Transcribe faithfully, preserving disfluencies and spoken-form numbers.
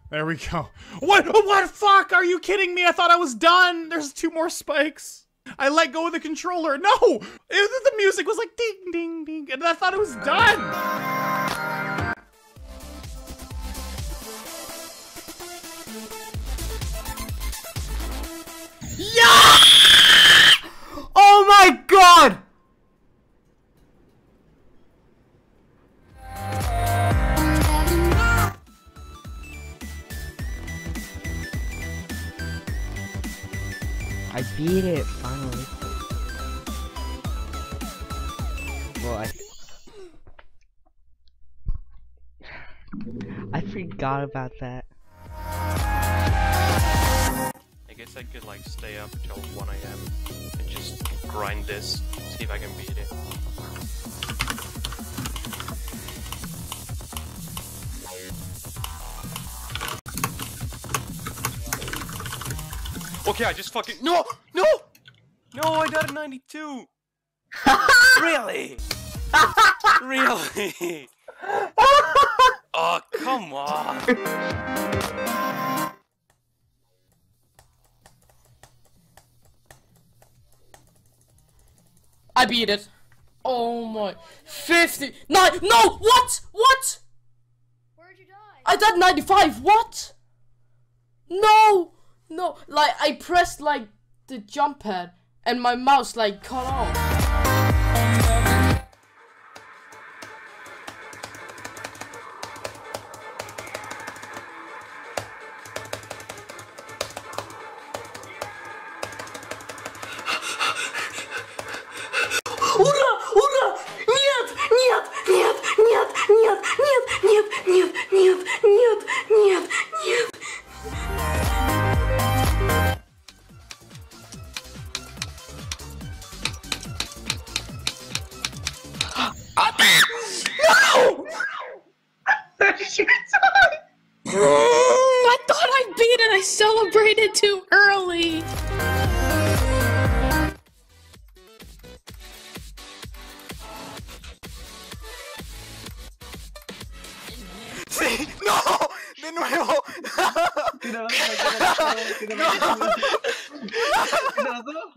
There we go. What? What? Fuck? Are you kidding me? I thought I was done. There's two more spikes. I let go of the controller. No! It, the music was like ding, ding, ding, and I thought it was done. Yeah! Oh my god! I beat it finally. Well, I I forgot about that. I guess I could like stay up until one A M and just grind this, see if I can beat it. Okay, I just fucking no, no, no! I got a ninety-two. Really? Really? Oh, come on! I beat it. Oh my, fifty nine. No, what? What? Where'd you die? I died ninety-five. What? No. No, like I pressed like the jump pad and my mouse like cut off. Ура! Ура! Нет! Нет! Нет! Нет! Нет! Нет! Нет! Нет! Нет! Нет! Нет! No! I thought I beat it. I celebrated too early. Sí, no, de nuevo. ¿Qué pasó? ¿Qué pasó? ¿Qué pasó? ¿Qué pasó?